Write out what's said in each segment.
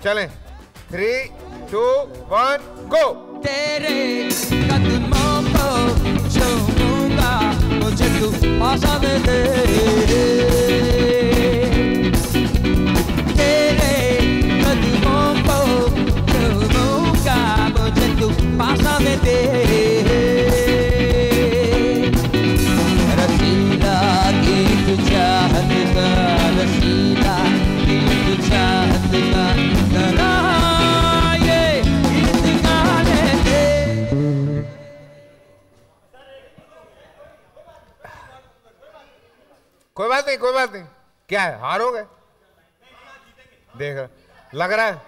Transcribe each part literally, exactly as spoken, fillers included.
चलें, three two one गो। तेरे कदमों को छूऊंगा, मुझे तू आशा दे दे। तेरे कदमों को छूऊंगा, मुझे तू आशा दे दे। रसीला गीत चाहत का, रसीला गीत चाहत का, जरा कोई बात नहीं, कोई बात नहीं। क्या है, हारोगे? देख लग रहा है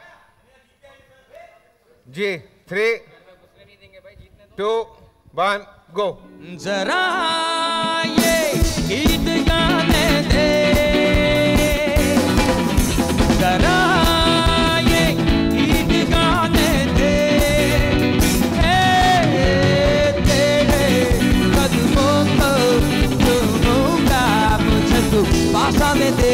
जी। Three two one go. जरा ये गीत गाने दे, जरा ये गीत गाने दे। तेरे कदमों को चूमूंगा, मुझे तू पासा में दे।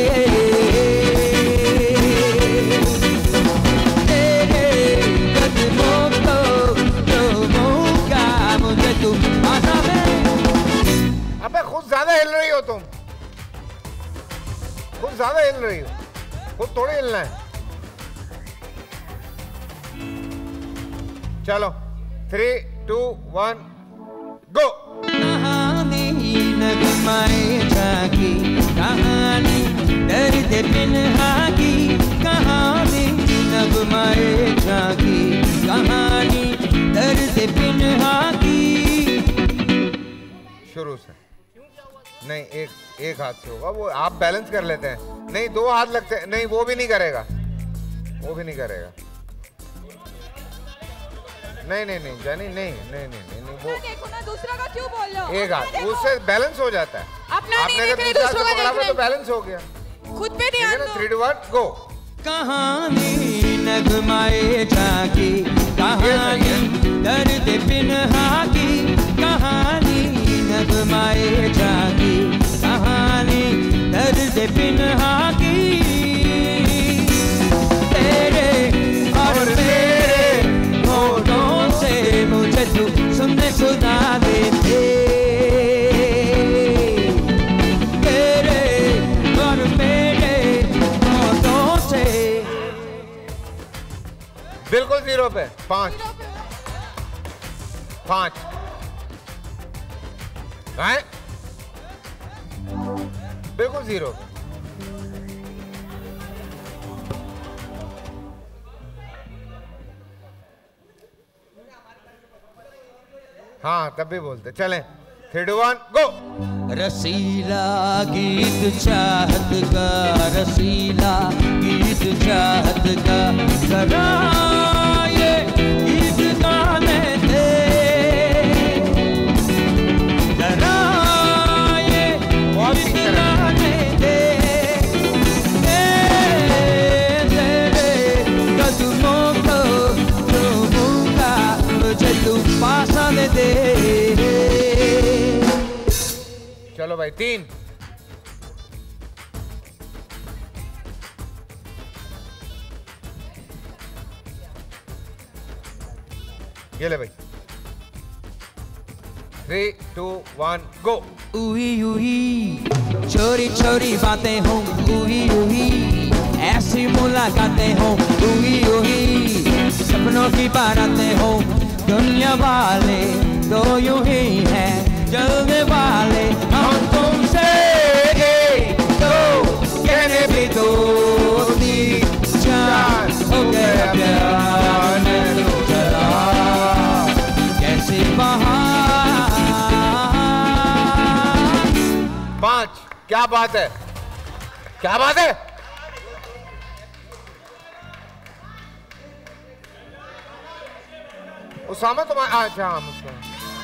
तेरे कदमों को चूमूंगा, मुझे तू पासा में। अबे खुद ज्यादा हिल रही हो तुम, खुद ज्यादा हिल रही हो, खुद थोड़ी हिलना है। चलो, थ्री टू वन गो। कहानी नगमाए जागी, कहानी दर्द पिन्हा की, कहानी नगमाए जागी, कहानी दर्द पिन्हा की। शुरू से नहीं, एक एक हाथ से होगा वो, आप बैलेंस कर लेते हैं। नहीं, दो हाथ लगते हैं। नहीं, वो भी नहीं करेगा, वो भी नहीं करेगा। नहीं नहीं नहीं जानी, नहीं नहीं नहीं नहीं, नहीं वो देखो ना, दूसरा का क्यों बोल रहे हो? एक हाथ, उससे बैलेंस हो जाता है। अपना आपने नहीं अगर देख रहे, दूसरा दूसरों से का पकड़ा देख हुआ तो रहे। बैलेंस हो गया। खुद पे ध्यान दो। Three two one go. कहानी नगमाए जागी, कहानी दर्द पिन्हा की, कहानी नगमाए जागी, कहानी दर्द पिन्हा की। तेरे और मेरे होठों से मुझे तू सुनने सुना दे। तेरे और मेरे होठों से। बिल्कुल जीरो पे। पांच पांच है, बिल्कुल जीरो पे। हाँ, तब भी बोलते। चलें, थ्री टू वन गो। रसीला गीत चाहत का, रसीला गीत चाहत का, जरा ये गीत गाने दे। जरा ये गीत गाने दे। तेरे कदमों को चूमूंगा, मुझे तू पासा दे दे। चलो भाई, तीन। ये ले भाई, थ्री टू वन गो। उही उही चोरी चोरी बातें हों, उही उही ऐसी मुलाकातें हों, उही उही सपनों की बारातें हों। दुनिया वाले तो यूं ही हैं, जलने वाले हम तुमसे। तो कहने भी दो, तीन चार हो गया प्यार में तो चला कैसे बहार। पांच। क्या बात है, क्या बात है। उसामा तुम्हारा, अच्छा हाँ मुस्कान।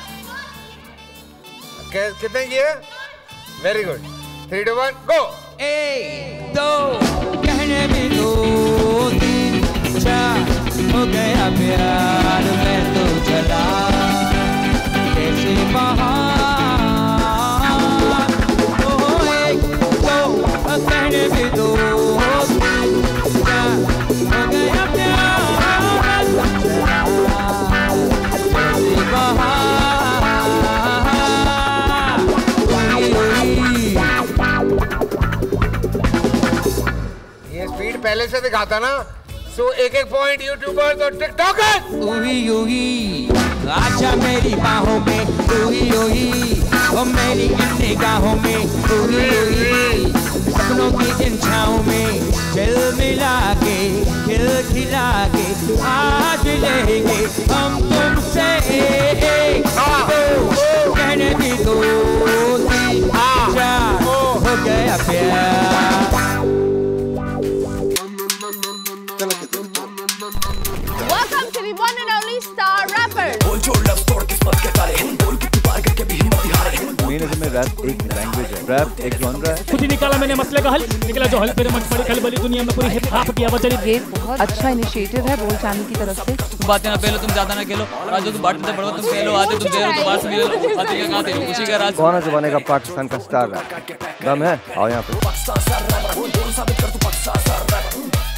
कितने किए? Very good. Three two one go. एक दो कहने भी दो, तीन चार हो गया प्यार में तो चला कैसे बहार। ओ एक दो कहने भी दो, तीन चार हो गया पहले से दिखाता ना, सो एक एक पॉइंट यूट्यूबर्स और टिकटॉकर्स। उही उही आजा मेरी बाहों में, उही उही ओ मेरी इन निगाहों में, उही उही सपनों की इन छाँव में दिल मिला के खिल खिला के आज लेंगे हम तुमसे कहने की दोस्ती हो गया प्यार। Welcome to the one and only Star Rapper. में रैप एक लैंग्वेज है, रैप एक जॉनरा है। खुद ही निकाला मैंने मसले का हल, निकला जो हल मेरे मन पड़ी खलबली दुनिया में पूरी हिप हॉप की आवाज़ चली। ये बहुत अच्छा इनिशिएटिव है बोल चैनल की तरफ से। बातें ना पहलो तुम ज्यादा ना खेलो, आज तुम बांटते पड़ो, तुम पहलो आते तुम देरो दोबारा से मिलो, आते का आते खुशी का राज। कौन है जो बनेगा पाकिस्तान का स्टार रैप? दम है, आओ यहाँ पे।